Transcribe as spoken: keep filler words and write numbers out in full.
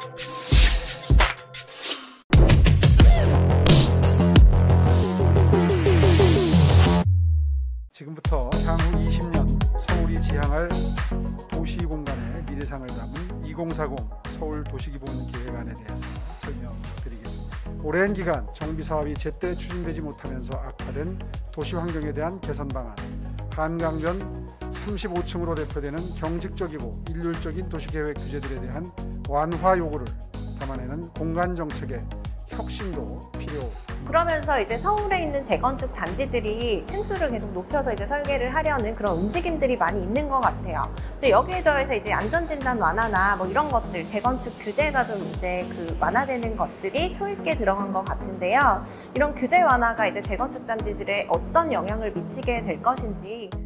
지금부터 향후 이십 년 서울이 지향할 도시공간의 미래상을 담은 이공사공 서울도시기본계획안에 대해서 설명드리겠습니다. 오랜 기간 정비사업이 제때 추진되지 못하면서 악화된 도시환경에 대한 개선 방안, 한강변 삼십오 층으로 대표되는 경직적이고 일률적인 도시계획 규제들에 대한 완화 요구를 담아내는 공간정책의 혁신도 필요합니다. 그러면서 이제 서울에 있는 재건축 단지들이 층수를 계속 높여서 이제 설계를 하려는 그런 움직임들이 많이 있는 것 같아요. 근데 여기에 더해서 이제 안전진단 완화나 뭐 이런 것들, 재건축 규제가 좀 이제 그 완화되는 것들이 초입게 들어간 것 같은데요. 이런 규제 완화가 이제 재건축 단지들에 어떤 영향을 미치게 될 것인지